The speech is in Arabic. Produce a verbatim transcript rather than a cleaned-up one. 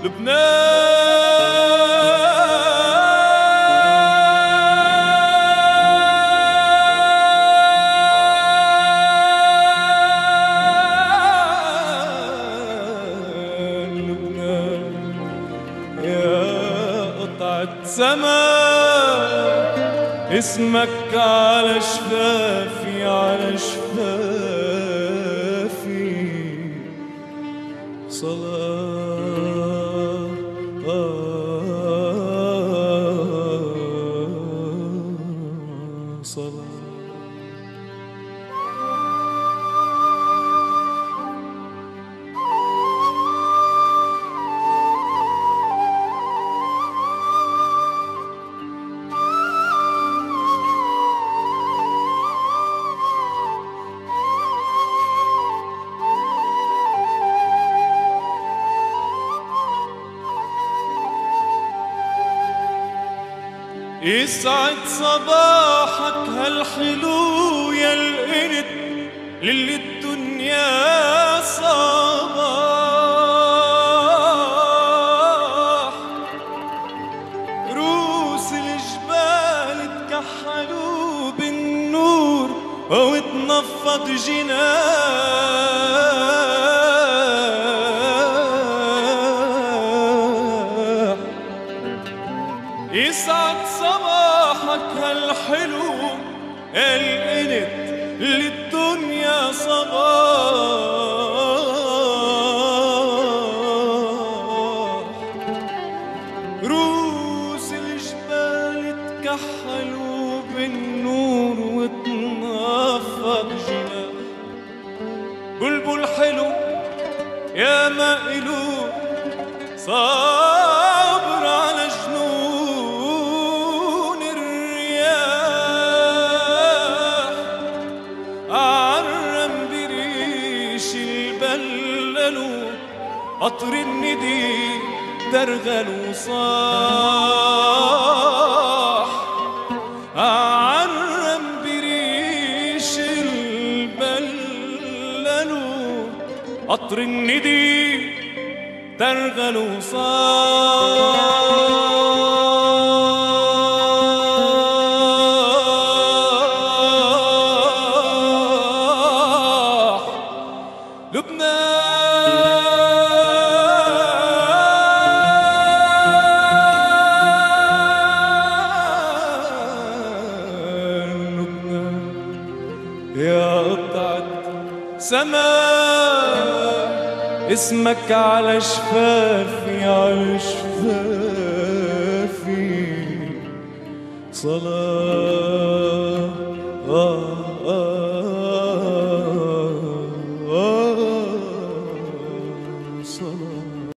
سما اسمك على شفافي على شفافي صلاة صلاة يسعد صباحك هالحلو يا القرد للي الدنيا صباح روس الجبال اتكحلوا بالنور وتنفض جناح يسعد صباحك هالحلو القلت للدنيا صباح روس الجبال اتكحلوا بالنور وتنفض جناح بلبل حلو يا ما إلو صابر على جنون الرياح عرم بريش البللو قطر الندي درغل وصاح عرم بريش البللو قطر الندي ترغل وصاح لبنان لبنان يا قطعة سماء اسمك على شفافي على شفافي صلاة